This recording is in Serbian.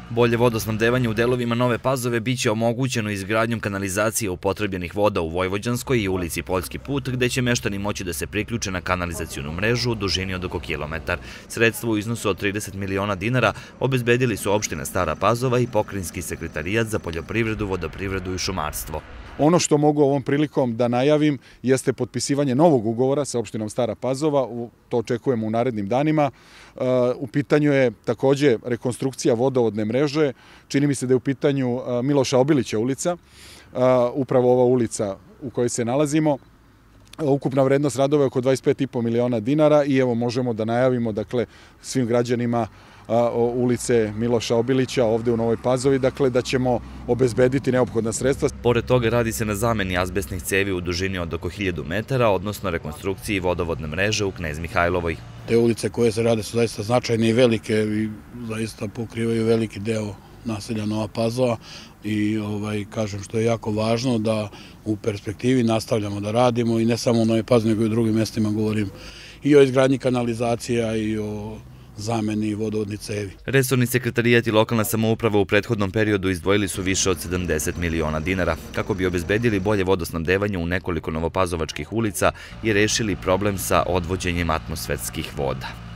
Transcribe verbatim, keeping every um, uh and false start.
Bolje vodosnabdevanje u delovima Nove Pazove biće omogućeno izgradnjom kanalizacije upotrebljenih voda u Vojvođanskoj i ulici Poljski put, gde će meštani moći da se priključe na kanalizacionu mrežu u dužini od oko kilometar. Sredstvo u iznosu od trideset miliona dinara obezbedili su opština Stara Pazova i Pokrajinski sekretarijat za poljoprivredu, vodoprivredu i šumarstvo. Ono što mogu ovom prilikom da najavim jeste potpisivanje novog ugovora sa opštinom Stara Pazova, to očekujemo u narednim danima. U pitanju je takođe rekonstrukcija vodovodne mreže, čini mi se da je u pitanju Miloša Obilića ulica, upravo ova ulica u kojoj se nalazimo. Ukupna vrednost radova je oko dvadeset pet i po miliona dinara i evo možemo da najavimo dakle svim građanima ulice Miloša Obilića ovde u Novoj Pazovi, dakle da ćemo obezbediti neophodna sredstva. Pored toga radi se na zameni azbestnih cevi u dužini od oko hiljadu metara, odnosno rekonstrukciji vodovodne mreže u Knez Mihajlovoj. Te ulice koje se rade su zaista značajne i velike i zaista pokrivaju veliki deo naselja Nova Pazova i ovaj, kažem što je jako važno da u perspektivi nastavljamo da radimo i ne samo u Novoj Pazovi nego i u drugim mestima, govorim i o izgradnji kanalizacija i o zameni vodovodnih cevi. Resorni sekretarijat i lokalna samouprava u prethodnom periodu izdvojili su više od sedamdeset miliona dinara kako bi obezbedili bolje vodosnabdevanje u nekoliko novopazovačkih ulica i rešili problem sa odvođenjem atmosferskih voda.